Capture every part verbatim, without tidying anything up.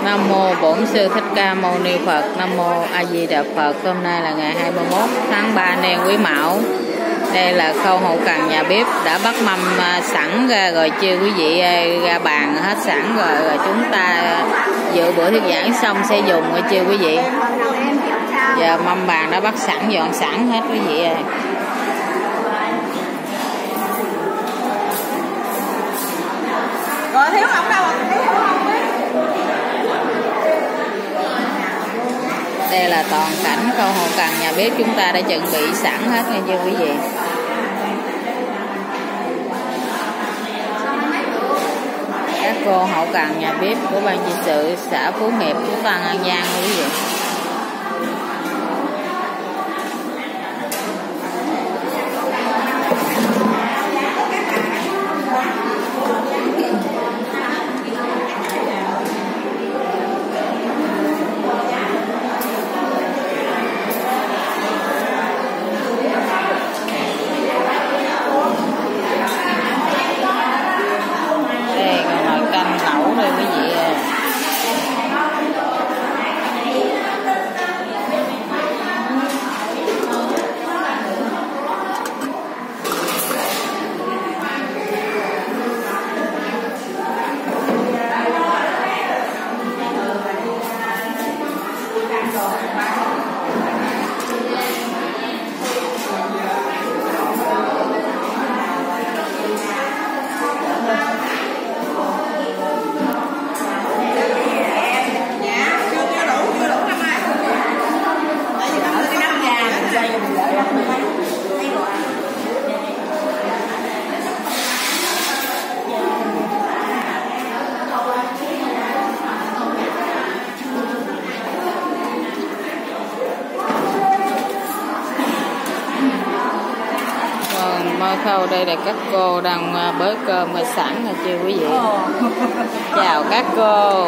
Nam mô Bổn Sư Thích Ca Mâu Ni Phật. Nam mô A Di Đà Phật. Hôm nay là ngày hai mươi mốt tháng ba Niên Quý Mão. Đây là khâu hậu cần nhà bếp đã bắt mâm sẵn ra rồi chưa quý vị, ra bàn hết sẵn rồi, rồi chúng ta dự bữa thuyết giảng xong sẽ dùng rồi chưa quý vị. Giờ mâm bàn đã bắt sẵn, dọn sẵn hết quý vị ơi. Rồi thiếu không đâu, thiếu không biết. Đây là toàn cảnh khâu hậu cần nhà bếp chúng ta đã chuẩn bị sẵn hết nghe chưa quý vị. Các cô hậu cần nhà bếp của ban trị sự xã Phú Hiệp, Phú Tân, An Giang quý vị. Khâu đây là các cô đang bới cơm rồi sẵn rồi chưa quý vị. Chào các cô.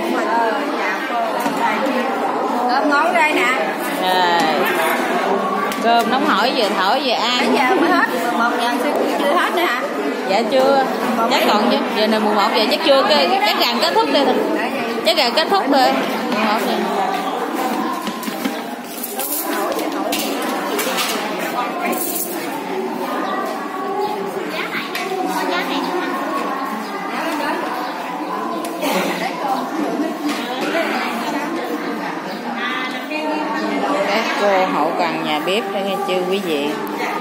Cơm ngon đây nè. Rồi. Cơm nóng hổi vừa thổi vừa ăn. Bây giờ mới hết, một giờ chưa hết nữa hả? Dạ chưa. Chắc còn chứ. Giờ này mười một giờ chắc chưa, chắc gần kết thúc đi. Chắc gần kết thúc rồi. mười một giờ. Cô hậu cần nhà bếp đó nghe chưa quý vị.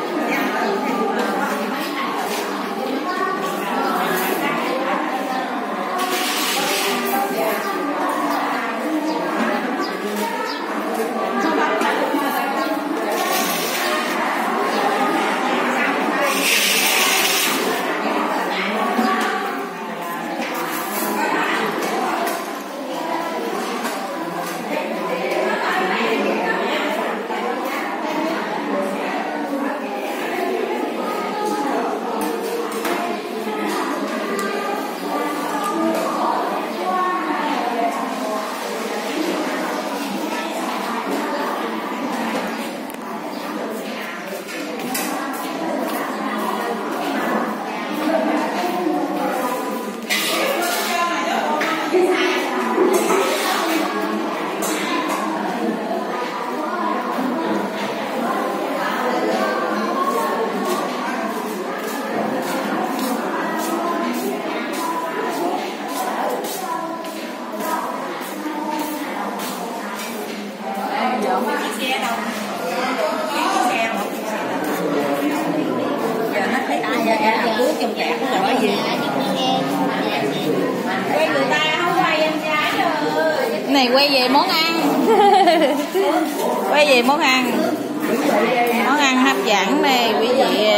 Quay người ta không quay em gái rồi. Này quay về món ăn. Quay về món ăn. Món ăn hấp dẫn đây quý vị.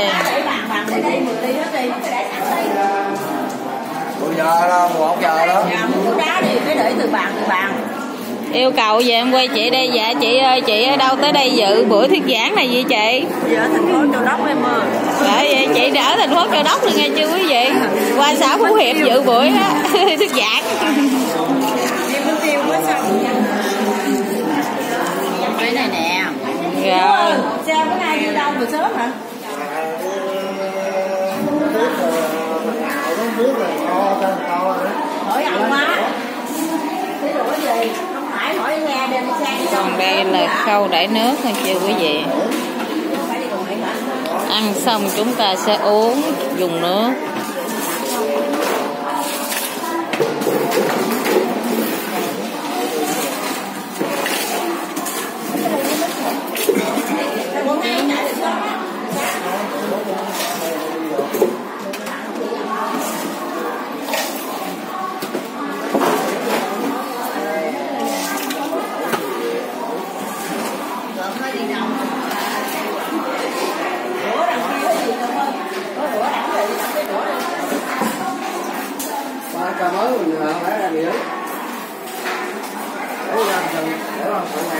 mười giờ đó, mười một giờ đó. Mua đá đi, cái để từ bàn từ bàn. Yêu cầu về em quay chị đây. Dạ chị ơi, chị ở đâu tới đây dự buổi thuyết giảng này vậy chị? Dạ thành phố Châu Đốc em ơi. Dạ vậy chị đã ở thành phố Châu Đốc rồi nghe chưa quý vị? Qua xã Phú Hiệp dự buổi đó thuyết giảng. Đi bên tiêu mới xong. Cái này nè. Rồi. Sao bữa nay đi đâu mà sớm hả? Biết rồi, to, to rồi. Hỏi ăn quá. Thế rồi Còn đây là khâu đẩy nước nha chị quý vị. Ăn xong chúng ta sẽ uống dùng nước. Ba ca mới mình phải làm gì đó. Để ra thằng để ra thằng